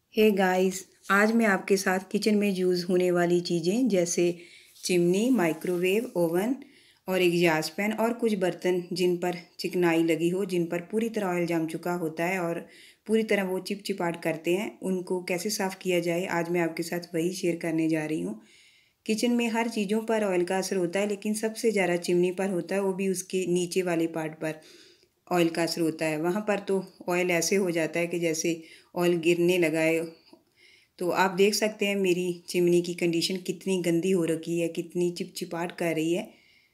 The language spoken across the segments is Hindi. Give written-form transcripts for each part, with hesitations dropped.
हे गाइस, आज मैं आपके साथ किचन में यूज़ होने वाली चीज़ें जैसे चिमनी, माइक्रोवेव, ओवन और एग्जॉस्ट फैन और कुछ बर्तन जिन पर चिकनाई लगी हो, जिन पर पूरी तरह ऑयल जम चुका होता है और पूरी तरह वो चिपचिपाट करते हैं, उनको कैसे साफ़ किया जाए, आज मैं आपके साथ वही शेयर करने जा रही हूँ। किचन में हर चीज़ों पर ऑयल का असर होता है, लेकिन सबसे ज़्यादा चिमनी पर होता है, वो भी उसके नीचे वाले पार्ट पर ऑयल का असर होता है। वहाँ पर तो ऑयल ऐसे हो जाता है कि जैसे ऑयल गिरने लगा है। तो आप देख सकते हैं मेरी चिमनी की कंडीशन कितनी गंदी हो रखी है, कितनी चिपचिपाहट कर रही है।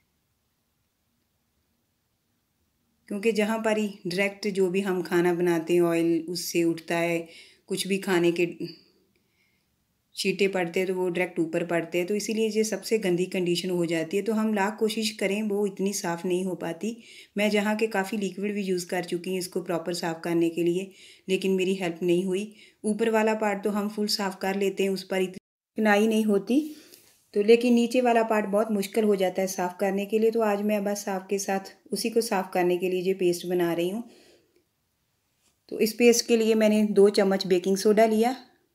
क्योंकि जहाँ पर ही डायरेक्ट जो भी हम खाना बनाते हैं ऑयल उससे उठता है, कुछ भी खाने के छींटे पड़ते हैं तो वो डायरेक्ट ऊपर पड़ते हैं, तो इसीलिए ये सबसे गंदी कंडीशन हो जाती है। तो हम लाख कोशिश करें वो इतनी साफ़ नहीं हो पाती। मैं जहाँ के काफ़ी लिक्विड भी यूज़ कर चुकी हूँ इसको प्रॉपर साफ़ करने के लिए, लेकिन मेरी हेल्प नहीं हुई। ऊपर वाला पार्ट तो हम फुल साफ़ कर लेते हैं, उस पर इतनी चिकनाई नहीं होती, तो लेकिन नीचे वाला पार्ट बहुत मुश्किल हो जाता है साफ़ करने के लिए। तो आज मैं बस आपके साथ उसी को साफ़ करने के लिए ये पेस्ट बना रही हूँ। तो इस पेस्ट के लिए मैंने 2 चम्मच बेकिंग सोडा लिया।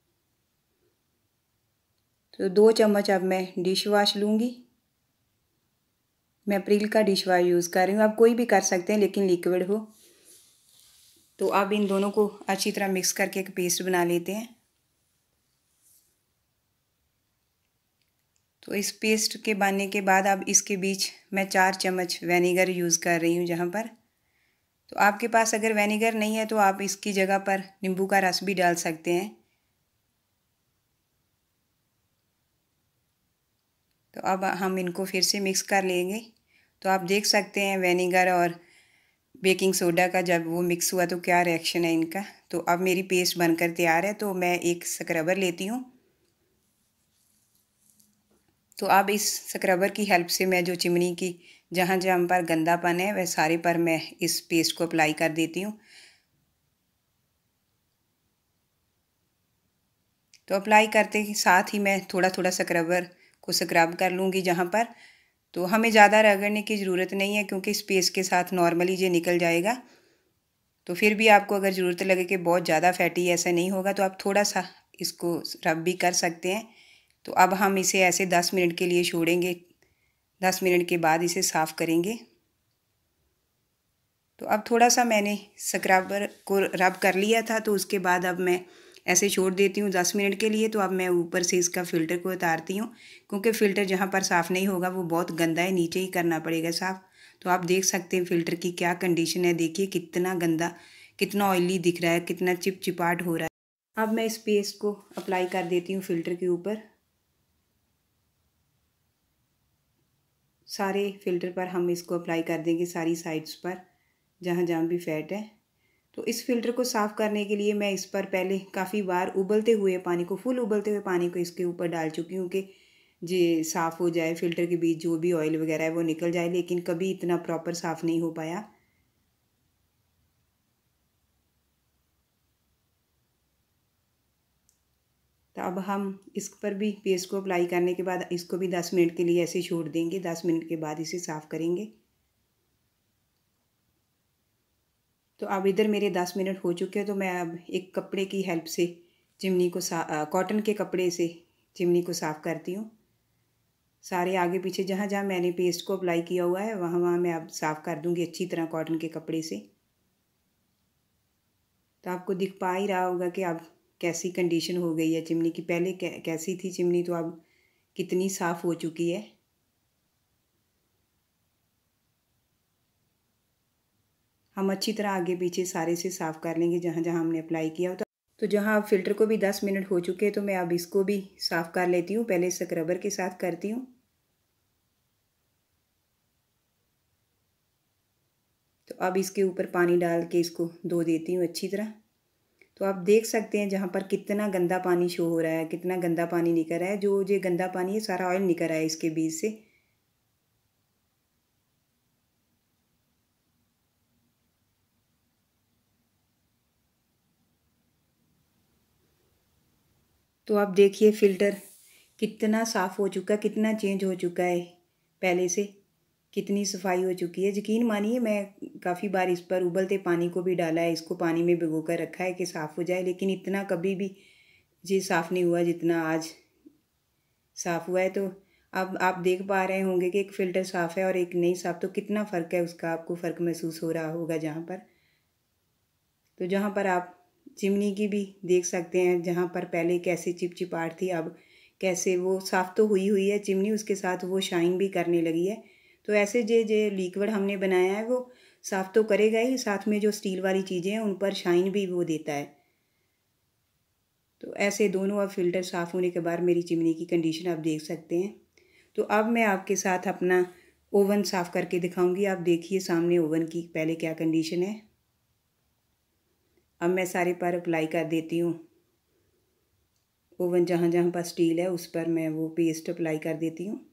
तो 2 चम्मच अब मैं डिश वाश लूँगी। मैं प्रिल का डिश वाश यूज़ कर रही हूँ, आप कोई भी कर सकते हैं लेकिन लिक्विड हो। तो अब इन दोनों को अच्छी तरह मिक्स करके एक पेस्ट बना लेते हैं। तो इस पेस्ट के बनने के बाद अब इसके बीच मैं 4 चम्मच विनेगर यूज़ कर रही हूँ जहाँ पर। तो आपके पास अगर विनेगर नहीं है तो आप इसकी जगह पर नींबू का रस भी डाल सकते हैं। तो अब हम इनको फिर से मिक्स कर लेंगे। तो आप देख सकते हैं विनेगर और बेकिंग सोडा का जब वो मिक्स हुआ तो क्या रिएक्शन है इनका। तो अब मेरी पेस्ट बनकर तैयार है। तो मैं एक स्क्रबर लेती हूँ। तो अब इस स्क्रबर की हेल्प से मैं जो चिमनी की जहाँ जहाँ पर गंदापन है वह सारे पर मैं इस पेस्ट को अप्लाई कर देती हूँ। तो अप्लाई करते के साथ ही मैं थोड़ा थोड़ा स्क्रबर को स्क्रब कर लूँगी जहाँ पर। तो हमें ज़्यादा रगड़ने की ज़रूरत नहीं है क्योंकि इस पेस्ट के साथ नॉर्मली ये निकल जाएगा। तो फिर भी आपको अगर ज़रूरत लगे कि बहुत ज़्यादा फैटी ऐसा नहीं होगा तो आप थोड़ा सा इसको रब भी कर सकते हैं। तो अब हम इसे ऐसे 10 मिनट के लिए छोड़ेंगे। 10 मिनट के बाद इसे साफ़ करेंगे। तो अब थोड़ा सा मैंने स्क्रबर को रब कर लिया था, तो उसके बाद अब मैं ऐसे छोड़ देती हूँ 10 मिनट के लिए। तो अब मैं ऊपर से इसका फ़िल्टर को उतारती हूँ, क्योंकि फ़िल्टर जहाँ पर साफ़ नहीं होगा वो बहुत गंदा है, नीचे ही करना पड़ेगा साफ़। तो आप देख सकते हैं फ़िल्टर की क्या कंडीशन है, देखिए कितना गंदा, कितना ऑयली दिख रहा है, कितना चिपचिपाट हो रहा है। अब मैं इस पेस्ट को अप्लाई कर देती हूँ फ़िल्टर के ऊपर। सारे फ़िल्टर पर हम इसको अप्लाई कर देंगे, सारी साइड्स पर जहाँ जहाँ भी फैट है। तो इस फ़िल्टर को साफ़ करने के लिए मैं इस पर पहले काफ़ी बार उबलते हुए पानी को, फुल उबलते हुए पानी को इसके ऊपर डाल चुकी हूँ कि ये साफ़ हो जाए, फ़िल्टर के बीच जो भी ऑयल वगैरह है वो निकल जाए, लेकिन कभी इतना प्रॉपर साफ़ नहीं हो पाया। तो अब हम इस पर भी पेस्ट को अप्लाई करने के बाद इसको भी 10 मिनट के लिए ऐसे छोड़ देंगे। 10 मिनट के बाद इसे साफ़ करेंगे। तो अब इधर मेरे 10 मिनट हो चुके हैं। तो मैं अब एक कपड़े की हेल्प से चिमनी को कॉटन के कपड़े से चिमनी को साफ़ करती हूँ। सारे आगे पीछे जहाँ जहाँ मैंने पेस्ट को अप्लाई किया हुआ है वहाँ वहाँ मैं अब साफ़ कर दूँगी अच्छी तरह कॉटन के कपड़े से। तो आपको दिख पा ही रहा होगा कि अब कैसी कंडीशन हो गई है चिमनी की। पहले कैसी थी चिमनी, तो अब कितनी साफ़ हो चुकी है। हम अच्छी तरह आगे पीछे सारे से साफ़ कर लेंगे जहाँ जहाँ हमने अप्लाई किया हो। तो जहाँ अब फ़िल्टर को भी 10 मिनट हो चुके हैं तो मैं अब इसको भी साफ़ कर लेती हूँ। पहले स्क्रबर के साथ करती हूँ। तो अब इसके ऊपर पानी डाल के इसको धो देती हूँ अच्छी तरह। तो आप देख सकते हैं जहाँ पर कितना गंदा पानी शो हो रहा है, कितना गंदा पानी निकल रहा है। जो ये गंदा पानी है सारा ऑयल निकल रहा है इसके बीच से। तो आप देखिए फ़िल्टर कितना साफ़ हो चुका है, कितना चेंज हो चुका है पहले से, कितनी सफाई हो चुकी है। यकीन मानिए मैं काफ़ी बार इस पर उबलते पानी को भी डाला है, इसको पानी में भिगो कर रखा है कि साफ़ हो जाए, लेकिन इतना कभी भी ये साफ़ नहीं हुआ जितना आज साफ़ हुआ है। तो अब आप देख पा रहे होंगे कि एक फ़िल्टर साफ़ है और एक नहीं साफ़, तो कितना फ़र्क है उसका, आपको फ़र्क महसूस हो रहा होगा जहाँ पर। तो जहाँ पर आप चिमनी की भी देख सकते हैं, जहाँ पर पहले कैसे चिपचिपाहट थी, अब कैसे वो साफ़ तो हुई है चिमनी, उसके साथ वो शाइन भी करने लगी है। तो ऐसे जे लिक्विड हमने बनाया है वो साफ़ तो करेगा ही, साथ में जो स्टील वाली चीज़ें हैं उन पर शाइन भी वो देता है। तो ऐसे दोनों अब फ़िल्टर साफ़ होने के बाद मेरी चिमनी की कंडीशन आप देख सकते हैं। तो अब मैं आपके साथ अपना ओवन साफ़ करके दिखाऊंगी। आप देखिए सामने ओवन की पहले क्या कंडीशन है। अब मैं सारे पर अप्लाई कर देती हूँ। ओवन जहाँ जहाँ पर स्टील है उस पर मैं वो पेस्ट अप्लाई कर देती हूँ।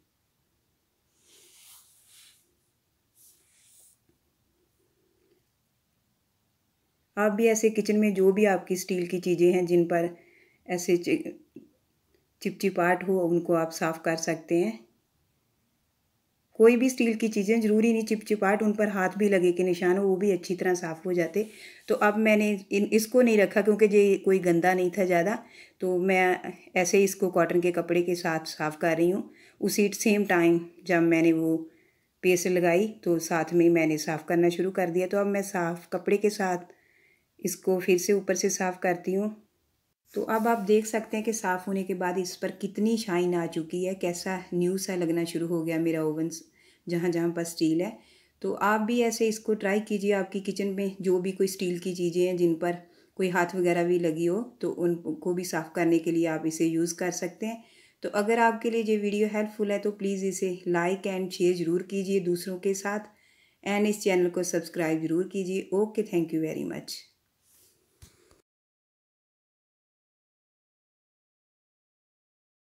आप भी ऐसे किचन में जो भी आपकी स्टील की चीज़ें हैं जिन पर ऐसे चिपचिपाहट हो, उनको आप साफ़ कर सकते हैं। कोई भी स्टील की चीज़ें, ज़रूरी नहीं चिपचिपाहट, उन पर हाथ भी लगे के निशान हो, वो भी अच्छी तरह साफ़ हो जाते। तो अब मैंने इसको नहीं रखा क्योंकि ये कोई गंदा नहीं था ज़्यादा, तो मैं ऐसे ही इसको कॉटन के कपड़े के साथ साफ़ कर रही हूँ। उसी सेम टाइम जब मैंने वो पेस्ट लगाई तो साथ में मैंने साफ़ करना शुरू कर दिया। तो अब मैं साफ़ कपड़े के साथ इसको फिर से ऊपर से साफ़ करती हूँ। तो अब आप देख सकते हैं कि साफ़ होने के बाद इस पर कितनी शाइन आ चुकी है, कैसा न्यू सा लगना शुरू हो गया मेरा ओवन जहाँ जहाँ पर स्टील है। तो आप भी ऐसे इसको ट्राई कीजिए। आपकी किचन में जो भी कोई स्टील की चीज़ें हैं जिन पर कोई हाथ वगैरह भी लगी हो, तो उनको भी साफ़ करने के लिए आप इसे यूज़ कर सकते हैं। तो अगर आपके लिए ये वीडियो हेल्पफुल है तो प्लीज़ इसे लाइक एंड शेयर ज़रूर कीजिए दूसरों के साथ, एंड इस चैनल को सब्सक्राइब ज़रूर कीजिए। Okay, thank you very much.